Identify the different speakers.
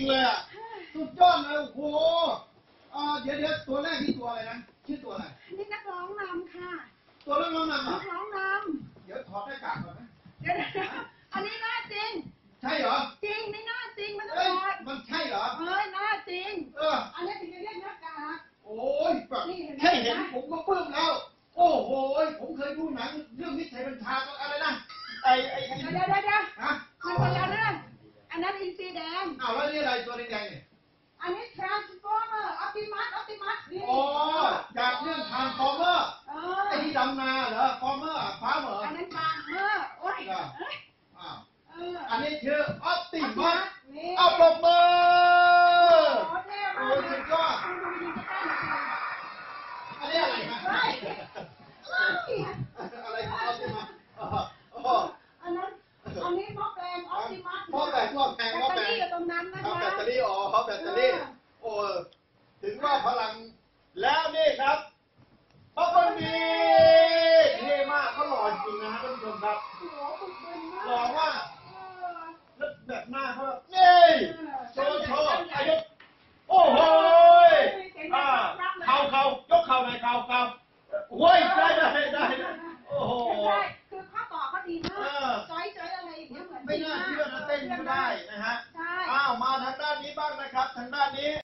Speaker 1: งๆเลยอ่ะสุดยอดเลยโอ้โหเดี๋ยวตัวแรกนี่ตัวอะไรนะชื่อตัวอะไร
Speaker 2: นี่นักร้องนำค่ะ
Speaker 1: ตัวนักร้องนำ
Speaker 2: นักร้องน
Speaker 1: ำเดี๋ยวถอดหน้ากากก่อนนะ
Speaker 2: เดี๋ยวอันนี้หน้าจริง
Speaker 1: ใช่เหรอ
Speaker 2: จริงนี่หน้าจริงมันต้องถอด
Speaker 1: มันใช่เหรอ
Speaker 2: หน้าจริงอันนี้ถึงจะเรียกหน้ากาก
Speaker 1: โอ้ยแบบแค่เห็นผมก็ปลื้มแล้วโอ้โหผมเคยดูหนังเรื่องมิตรชัยบัญชาอะไรนะ
Speaker 2: เดี๋ยวฮะมันคนละเรื่องอันนั้นอินซีแดง
Speaker 1: อ้าวแล้วนี่อะไรตัวแดงๆเนี่ย
Speaker 2: อันนี้ Transformer Optimus
Speaker 1: โอ้จากเรื่อง Transformer ไอ้ที่ดำนาเหรอ Farmer ฟ้าเหรอ
Speaker 2: อันนั้น Farmer โอ้ย
Speaker 1: อันนี้ชื่อ Optimus เอาปรบมือโอ้ยสุดยอดอันนี้อะไรนะอะไรของ Optimus
Speaker 2: อันนี้หม้อแปลง Optimus
Speaker 1: หม้อแปลงแบตเตอรี่
Speaker 2: อยู่ตรงนั้นนะคะ
Speaker 1: แบตเตอรี่แบตเตอรี่โอ้ถึงว่าพลังแล้วนี่ครับป๊อปเปิ้ลบีเท่มากเขาหล่อจริงนะท่านผู้ชมครับหล่อมาก